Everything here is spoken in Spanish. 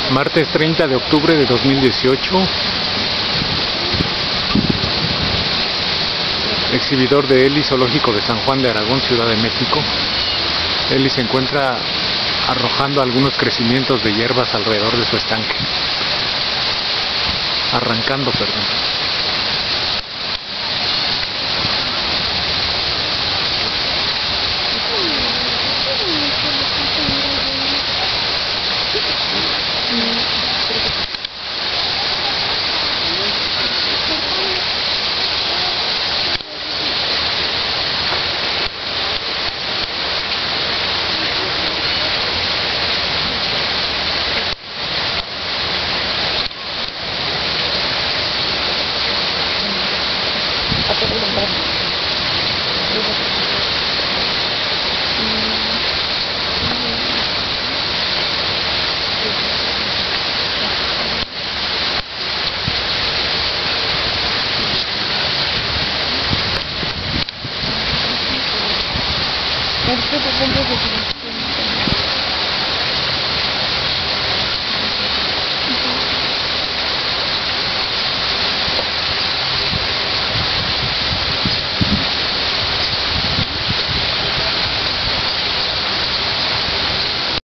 Martes 30 de octubre de 2018. Exhibidor de Eli, Zoológico de San Juan de Aragón, Ciudad de México. Eli se encuentra arrojando algunos crecimientos de hierbas alrededor de su estanque. Arrancando, perdón. Este es el